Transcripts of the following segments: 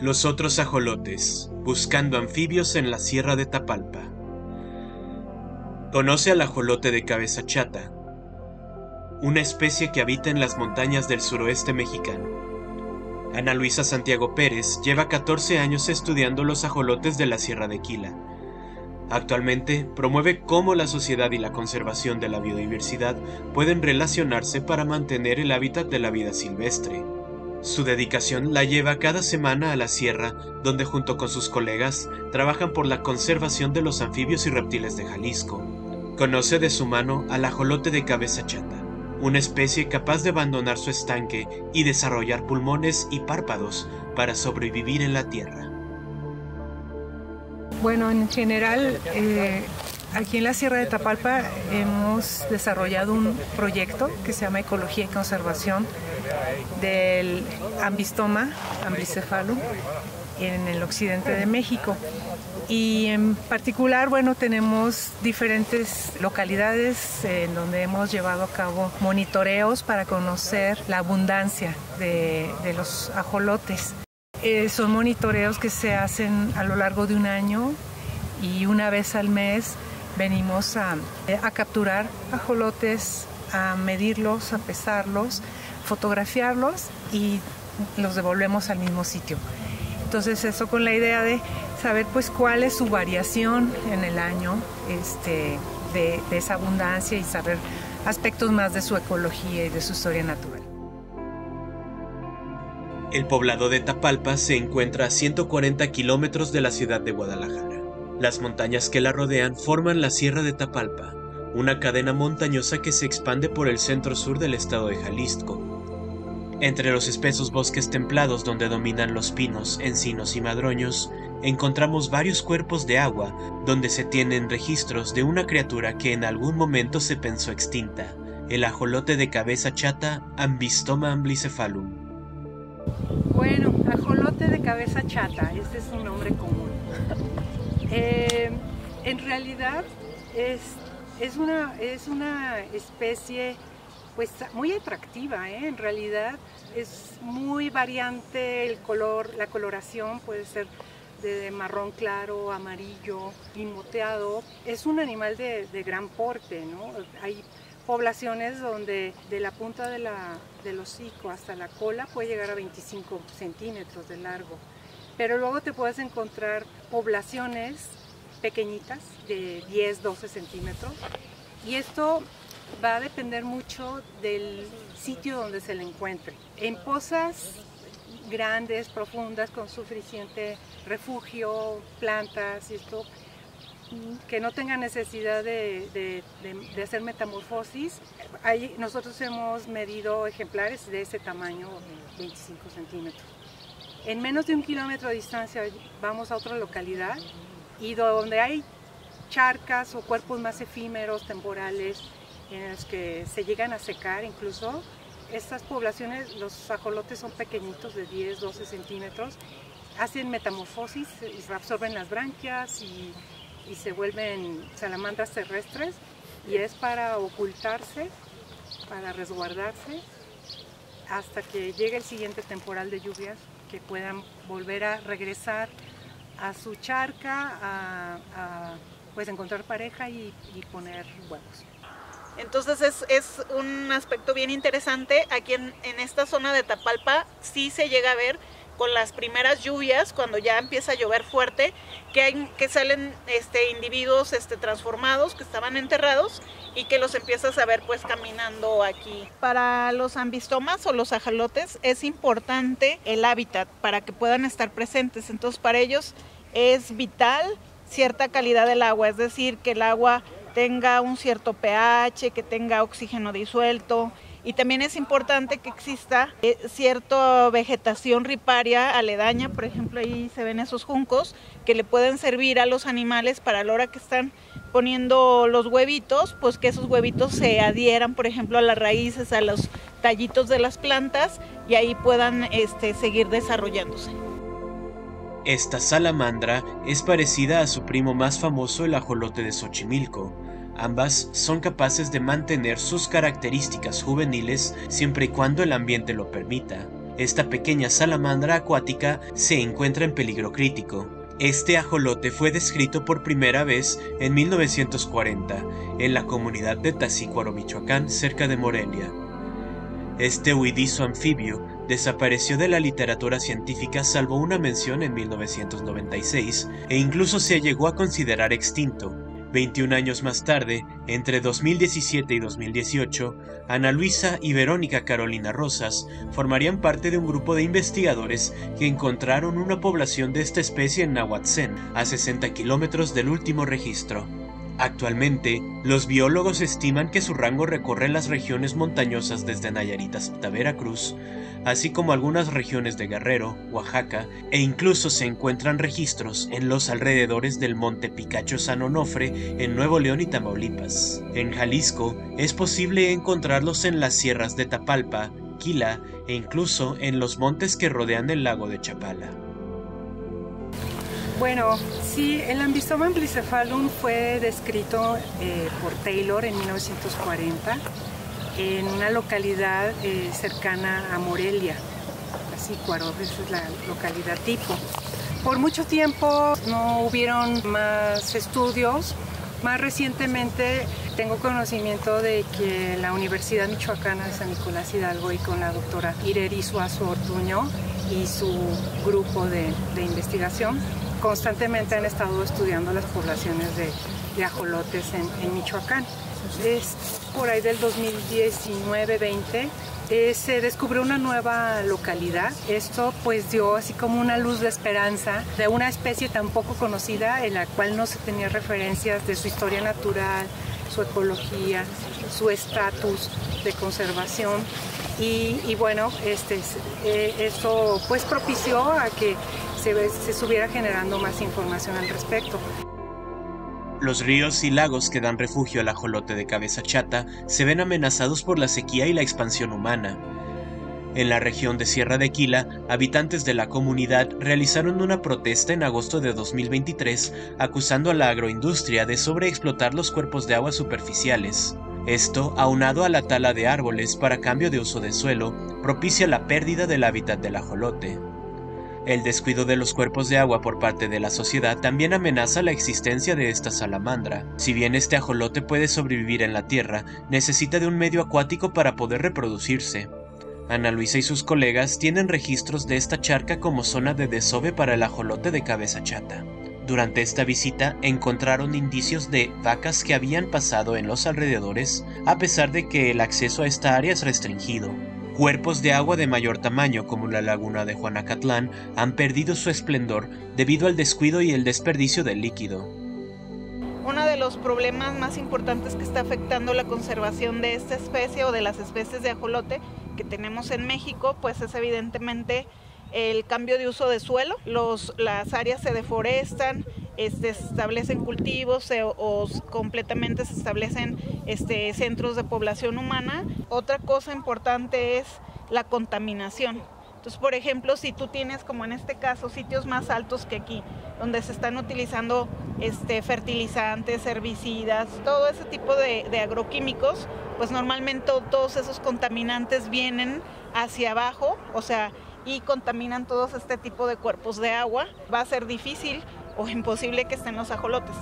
Los otros ajolotes, buscando anfibios en la Sierra de Tapalpa. Conoce al ajolote de cabeza chata, una especie que habita en las montañas del suroeste mexicano. Ana Luisa Santiago Pérez lleva 14 años estudiando los ajolotes de la Sierra de Quila. Actualmente promueve cómo la sociedad y la conservación de la biodiversidad pueden relacionarse para mantener el hábitat de la vida silvestre. Su dedicación la lleva cada semana a la sierra, donde junto con sus colegas trabajan por la conservación de los anfibios y reptiles de Jalisco. Conoce de su mano al ajolote de cabeza chata, una especie capaz de abandonar su estanque y desarrollar pulmones y párpados para sobrevivir en la tierra. Bueno, en general, aquí en la Sierra de Tapalpa hemos desarrollado un proyecto que se llama Ecología y Conservación del Ambistoma amblicephalum en el occidente de México. Y en particular, bueno, tenemos diferentes localidades en donde hemos llevado a cabo monitoreos para conocer la abundancia de los ajolotes. Son monitoreos que se hacen a lo largo de un año y una vez al mes venimos a capturar ajolotes, a medirlos, a pesarlos, fotografiarlos y los devolvemos al mismo sitio. Entonces eso con la idea de saber pues cuál es su variación en el año de esa abundancia y saber aspectos más de su ecología y de su historia natural. El poblado de Tapalpa se encuentra a 140 kilómetros de la ciudad de Guadalajara. Las montañas que la rodean forman la Sierra de Tapalpa, una cadena montañosa que se expande por el centro-sur del estado de Jalisco. Entre los espesos bosques templados donde dominan los pinos, encinos y madroños, encontramos varios cuerpos de agua donde se tienen registros de una criatura que en algún momento se pensó extinta, el ajolote de cabeza chata Ambistoma amblicephalum. Bueno, ajolote de cabeza chata, este es un nombre común. En realidad es una especie pues muy atractiva, en realidad es muy variante el color, la coloración puede ser de marrón claro, amarillo y moteado. Es un animal de gran porte, ¿no? Hay poblaciones donde de la punta del hocico hasta la cola puede llegar a 25 centímetros de largo. Pero luego te puedes encontrar poblaciones pequeñitas de 10, 12 centímetros. Y esto va a depender mucho del sitio donde se le encuentre. En pozas grandes, profundas, con suficiente refugio, plantas y esto, que no tenga necesidad de hacer metamorfosis. Nosotros hemos medido ejemplares de ese tamaño, 25 centímetros. En menos de 1 kilómetro de distancia vamos a otra localidad y donde hay charcas o cuerpos más efímeros, temporales, en los que se llegan a secar incluso. Estas poblaciones, los ajolotes son pequeñitos de 10, 12 centímetros, hacen metamorfosis, absorben las branquias y se vuelven salamandras terrestres, y es para ocultarse, para resguardarse, hasta que llegue el siguiente temporal de lluvias, que puedan volver a regresar a su charca, pues encontrar pareja y poner huevos. Entonces es un aspecto bien interesante. Aquí en esta zona de Tapalpa sí se llega a ver con las primeras lluvias, cuando ya empieza a llover fuerte, que salen individuos transformados, que estaban enterrados y que los empiezas a ver pues caminando aquí. Para los ambistomas o los ajolotes es importante el hábitat para que puedan estar presentes. Entonces para ellos es vital cierta calidad del agua, es decir, que el agua tenga un cierto pH, que tenga oxígeno disuelto, y también es importante que exista cierta vegetación riparia aledaña. Por ejemplo, ahí se ven esos juncos que le pueden servir a los animales para la hora que están poniendo los huevitos, pues que esos huevitos se adhieran, por ejemplo, a las raíces, a los tallitos de las plantas, y ahí puedan seguir desarrollándose. Esta salamandra es parecida a su primo más famoso, el ajolote de Xochimilco. Ambas son capaces de mantener sus características juveniles siempre y cuando el ambiente lo permita. esta pequeña salamandra acuática se encuentra en peligro crítico. Este ajolote fue descrito por primera vez en 1940 en la comunidad de Tazícuaro, Michoacán, cerca de Morelia. Este huidizo anfibio desapareció de la literatura científica salvo una mención en 1996 e incluso se llegó a considerar extinto. 21 años más tarde, entre 2017 y 2018, Ana Luisa y Verónica Carolina Rosas formarían parte de un grupo de investigadores que encontraron una población de esta especie en Nahuatzén, a 60 kilómetros del último registro. Actualmente, los biólogos estiman que su rango recorre las regiones montañosas desde Nayarit hasta Veracruz, así como algunas regiones de Guerrero, Oaxaca, e incluso se encuentran registros en los alrededores del monte Picacho San Onofre en Nuevo León y Tamaulipas. En Jalisco, es posible encontrarlos en las sierras de Tapalpa, Quila e incluso en los montes que rodean el lago de Chapala. Bueno, sí, el Ambistoma amblicephalum fue descrito por Taylor en 1940 en una localidad cercana a Morelia, Tazícuaro, esa es la localidad tipo. Por mucho tiempo no hubieron más estudios. Más recientemente tengo conocimiento de que la Universidad Michoacana de San Nicolás Hidalgo y con la doctora Ireri Suazo Ortuño y su grupo de investigación constantemente han estado estudiando las poblaciones de ajolotes en Michoacán. Es por ahí del 2019-20 se descubrió una nueva localidad. Esto pues dio así como una luz de esperanza de una especie tan poco conocida en la cual no se tenía referencias de su historia natural, su ecología, su estatus de conservación. Y bueno, esto pues propició a que se estuviera generando más información al respecto. Los ríos y lagos que dan refugio al ajolote de cabeza chata se ven amenazados por la sequía y la expansión humana. En la región de Sierra de Quila, habitantes de la comunidad realizaron una protesta en agosto de 2023 acusando a la agroindustria de sobreexplotar los cuerpos de agua superficiales. Esto, aunado a la tala de árboles para cambio de uso de suelo, propicia la pérdida del hábitat del ajolote. El descuido de los cuerpos de agua por parte de la sociedad también amenaza la existencia de esta salamandra. Si bien este ajolote puede sobrevivir en la tierra, necesita de un medio acuático para poder reproducirse. Ana Luisa y sus colegas tienen registros de esta charca como zona de desove para el ajolote de cabeza chata. Durante esta visita encontraron indicios de vacas que habían pasado en los alrededores, a pesar de que el acceso a esta área es restringido. Cuerpos de agua de mayor tamaño, como la laguna de Juanacatlán, han perdido su esplendor debido al descuido y el desperdicio del líquido. Uno de los problemas más importantes que está afectando la conservación de esta especie o de las especies de ajolote que tenemos en México, pues es evidentemente el cambio de uso de suelo. Las áreas se deforestan, se establecen cultivos o completamente se establecen centros de población humana. Otra cosa importante es la contaminación. Entonces, por ejemplo, si tú tienes, como en este caso, sitios más altos que aquí, donde se están utilizando fertilizantes, herbicidas, todo ese tipo de agroquímicos, pues normalmente todos esos contaminantes vienen hacia abajo, y contaminan todos este tipo de cuerpos de agua. Va a ser difícil o imposible que estén los ajolotes.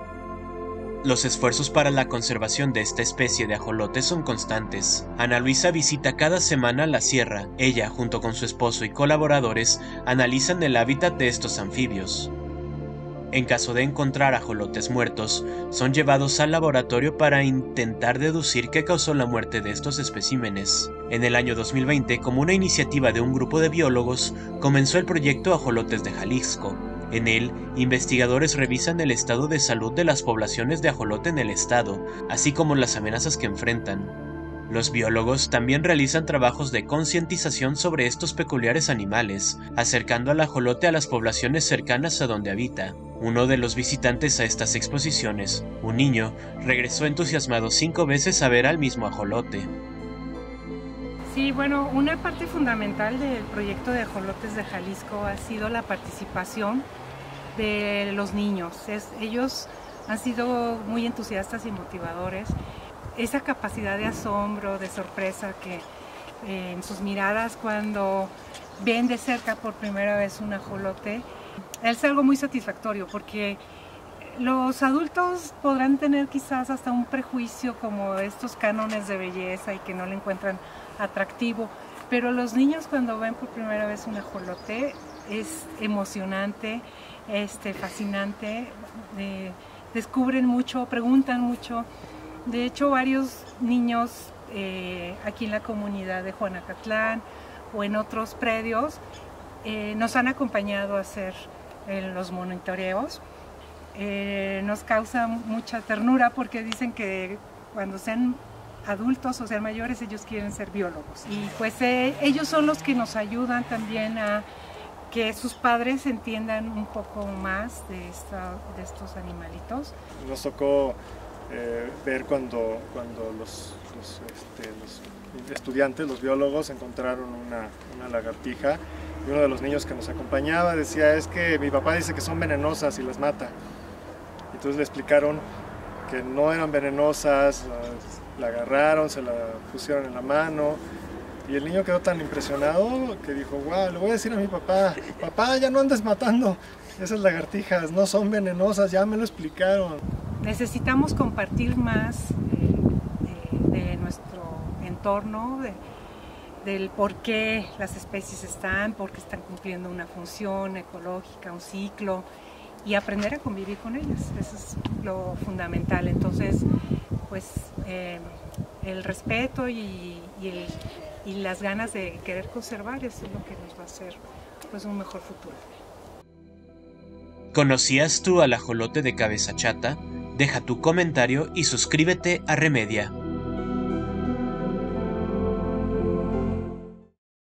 Los esfuerzos para la conservación de esta especie de ajolotes son constantes. Ana Luisa visita cada semana la sierra. Ella, junto con su esposo y colaboradores, analizan el hábitat de estos anfibios. En caso de encontrar ajolotes muertos, son llevados al laboratorio para intentar deducir qué causó la muerte de estos especímenes. En el año 2020, como una iniciativa de un grupo de biólogos, comenzó el proyecto Ajolotes de Jalisco. En él, investigadores revisan el estado de salud de las poblaciones de ajolote en el estado, así como las amenazas que enfrentan. Los biólogos también realizan trabajos de concientización sobre estos peculiares animales, acercando al ajolote a las poblaciones cercanas a donde habita. Uno de los visitantes a estas exposiciones, un niño, regresó entusiasmado 5 veces a ver al mismo ajolote. Sí, bueno, una parte fundamental del proyecto de Ajolotes de Jalisco ha sido la participación de los niños. Ellos han sido muy entusiastas y motivadores. Esa capacidad de asombro, de sorpresa en sus miradas cuando ven de cerca por primera vez un ajolote. Es algo muy satisfactorio porque los adultos podrán tener quizás hasta un prejuicio como estos cánones de belleza y que no le encuentran atractivo, pero los niños cuando ven por primera vez un ajolote es emocionante, fascinante, descubren mucho, preguntan mucho. De hecho, varios niños aquí en la comunidad de Juanacatlán o en otros predios nos han acompañado a hacer los monitoreos. Nos causa mucha ternura porque dicen que cuando sean adultos o sean mayores ellos quieren ser biólogos y pues ellos son los que nos ayudan también a que sus padres entiendan un poco más de estos animalitos. Nos tocó ver cuando los estudiantes, los biólogos, encontraron una lagartija y uno de los niños que nos acompañaba decía: es que mi papá dice que son venenosas y las mata. Entonces le explicaron que no eran venenosas, la agarraron, se la pusieron en la mano y el niño quedó tan impresionado que dijo: wow, le voy a decir a mi papá, papá, ya no andes matando esas lagartijas, no son venenosas, ya me lo explicaron. Necesitamos compartir más de nuestro entorno, del por qué las especies están, por qué están cumpliendo una función ecológica, un ciclo, y aprender a convivir con ellas. Eso es lo fundamental. Entonces, pues el respeto y las ganas de querer conservar, eso es lo que nos va a hacer pues un mejor futuro. ¿Conocías tú al ajolote de cabeza chata? Deja tu comentario y suscríbete a Remedia.